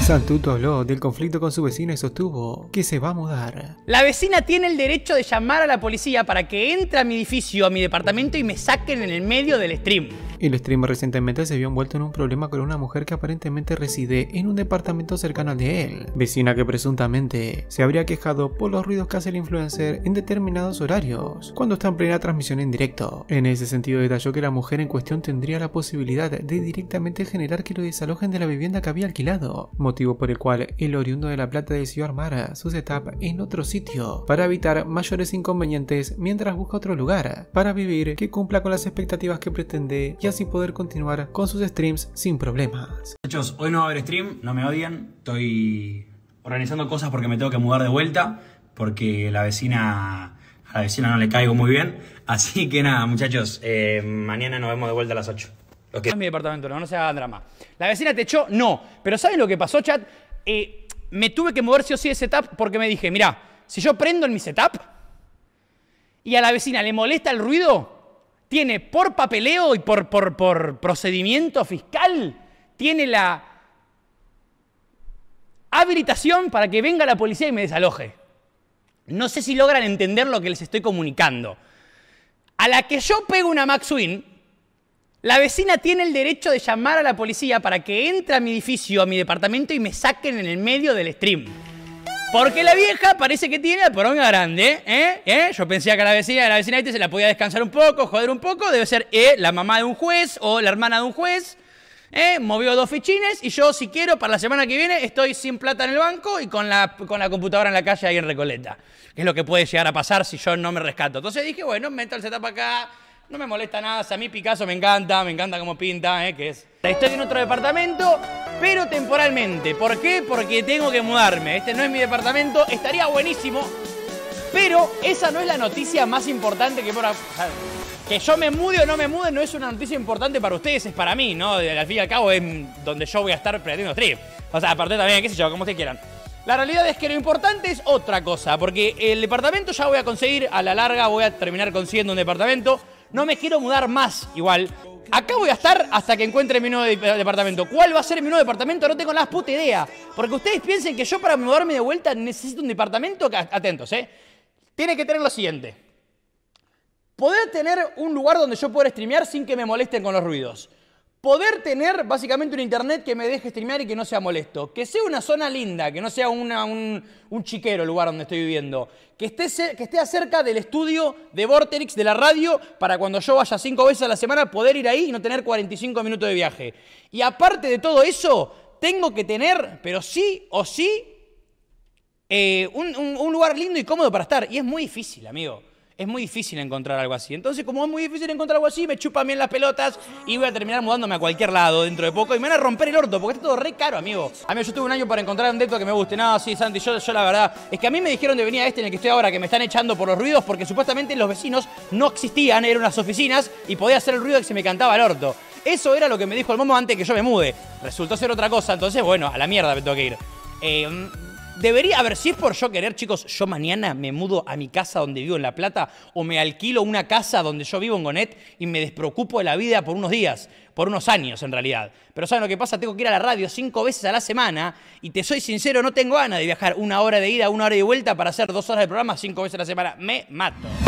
Santuto habló del conflicto con su vecina y sostuvo que se va a mudar. La vecina tiene el derecho de llamar a la policía para que entre a mi edificio, a mi departamento y me saquen en el medio del stream. El streamer recientemente se vio envuelto en un problema con una mujer que aparentemente reside en un departamento cercano al de él, vecina que presuntamente se habría quejado por los ruidos que hace el influencer en determinados horarios, cuando está en plena transmisión en directo. En ese sentido detalló que la mujer en cuestión tendría la posibilidad de directamente generar que lo desalojen de la vivienda que había alquilado, motivo por el cual el oriundo de La Plata decidió armar su setup en otro sitio para evitar mayores inconvenientes mientras busca otro lugar para vivir que cumpla con las expectativas que pretende y así poder continuar con sus streams sin problemas. Muchachos, hoy no va a haber stream, no me odian, estoy organizando cosas porque me tengo que mudar de vuelta, porque a la vecina no le caigo muy bien, así que nada muchachos, mañana nos vemos de vuelta a las 8. No es mi departamento, no se hagan drama. ¿La vecina te echó? No. Pero ¿saben lo que pasó, chat? Me tuve que mover sí o sí de setup porque me dije, mirá, si yo prendo en mi setup y a la vecina le molesta el ruido, tiene por papeleo y por procedimiento fiscal, tiene la habilitación para que venga la policía y me desaloje. No sé si logran entender lo que les estoy comunicando. A la que yo pego una Max Win, la vecina tiene el derecho de llamar a la policía para que entre a mi edificio, a mi departamento y me saquen en el medio del stream. Porque la vieja parece que tiene la poronga grande, Yo pensé que a la vecina se la podía descansar un poco, joder un poco. Debe ser la mamá de un juez o la hermana de un juez. Movió 2 fichines y yo, si quiero, para la semana que viene estoy sin plata en el banco y con la computadora en la calle ahí en Recoleta. Que es lo que puede llegar a pasar si yo no me rescato. Entonces dije, bueno, meto el setup acá. No me molesta nada, a mí Picasso me encanta cómo pinta, que es. Estoy en otro departamento, pero temporalmente. ¿Por qué? Porque tengo que mudarme. Este no es mi departamento, estaría buenísimo, pero esa no es la noticia más importante que yo me mude o no me mude no es una noticia importante para ustedes, es para mí, ¿no? Al fin y al cabo es donde yo voy a estar perdiendo stream. O sea, aparte también, qué sé yo, como ustedes quieran. La realidad es que lo importante es otra cosa, porque el departamento ya voy a conseguir, a la larga voy a terminar consiguiendo un departamento. No me quiero mudar más, igual. Acá voy a estar hasta que encuentre mi nuevo departamento. ¿Cuál va a ser mi nuevo departamento? No tengo la puta idea. Porque ustedes piensen que yo para mudarme de vuelta necesito un departamento. Atentos, Tiene que tener lo siguiente. Poder tener un lugar donde yo pueda streamear sin que me molesten con los ruidos. Poder tener básicamente un internet que me deje streamear y que no sea molesto. Que sea una zona linda, que no sea un chiquero el lugar donde estoy viviendo. Que esté acerca del estudio de Vorterix de la radio para cuando yo vaya 5 veces a la semana poder ir ahí y no tener 45 minutos de viaje. Y aparte de todo eso, tengo que tener, pero sí o sí, un lugar lindo y cómodo para estar. Y es muy difícil, amigo. Es muy difícil encontrar algo así. Entonces, como es muy difícil encontrar algo así, me chupan bien las pelotas y voy a terminar mudándome a cualquier lado dentro de poco. Y me van a romper el orto, porque está todo re caro, amigo. Amigo, yo tuve un año para encontrar un depto que me guste. No, sí, Santi, yo la verdad... Es que a mí me dijeron de venir a este en el que estoy ahora, que me están echando por los ruidos, porque supuestamente los vecinos no existían, eran unas oficinas, y podía hacer el ruido que se me cantaba el orto. Eso era lo que me dijo el momo antes de que yo me mude. Resultó ser otra cosa, entonces, bueno, a la mierda me tengo que ir. Debería, a ver, si es por yo querer, chicos, yo mañana me mudo a mi casa donde vivo en La Plata o me alquilo una casa donde yo vivo en Gonet y me despreocupo de la vida por unos días, por unos años en realidad. Pero ¿saben lo que pasa? Tengo que ir a la radio 5 veces a la semana y te soy sincero, no tengo ganas de viajar 1 hora de ida, 1 hora de vuelta para hacer 2 horas de programa 5 veces a la semana. Me mato.